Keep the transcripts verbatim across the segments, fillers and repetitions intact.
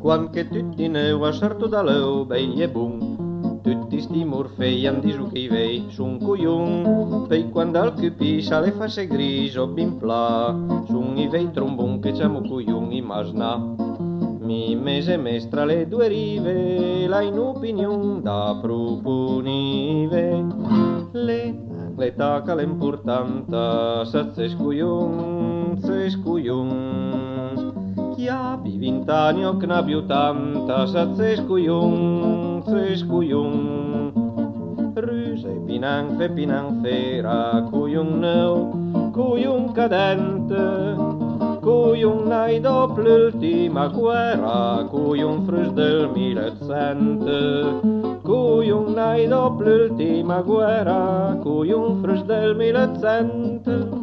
Quan che tutti neu a certo da leu bei e bun, tutti sti morfei han disu che i vei sun cuiun, pei quando al cupiscia le face grigio bin pla, sun i vei trombun che ciamo cuiun i masna. Mi mese mestra le due rive, la in opinion da proponive, le le taca l'importanta, se scuiun, se scuiun, chi abbia vint'anni o che n'abbia tanta, se scuiun, se scuiun, ruse pinanfe pinanfera, cuiun neu, cuiun cadente, cuiun nai dopo l'ultima guerra, cuiun frus del millettecento, cuiun nai dopo l'ultima guerra, cuiun frus del millettecento.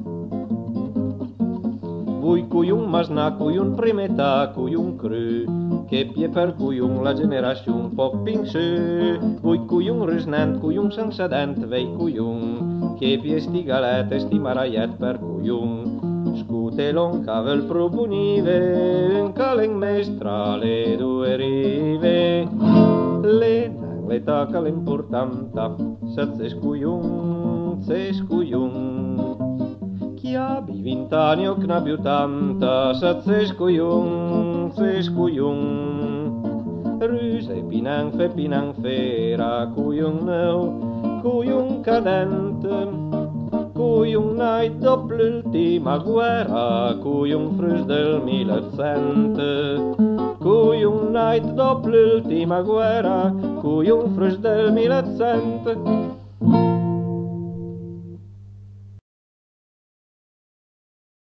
Vui cuiun masna, cuiun primeta, cuiun cru, che pie per cuiun la generazione poc pinsu, vui cuiun risnent, cuiun sensedent, vei cuiun, che pie sti galete, sti maraiet per cuiun, scute lon cavel proponive, un calen mestra le due rive, le le taca l'importanta, se scuiun, se scuiun, chi abbia vint'anni o che n'abbia tanta, se scuiun, se scuiun, ruse pinanfe pinanfera, cuiun neu, cuiun cadente, cuiun nai dopo l'ultima guerra, cuiun frus del millettecento, cuiun nai dopo l'ultima guerra, cuiun frus del millettecento.